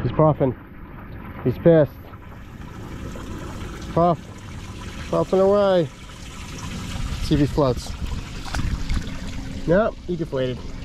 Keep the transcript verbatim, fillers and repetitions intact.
He's puffing. He's pissed. Puff. Puffing away. Let's see if he floats. Nope, he deflated.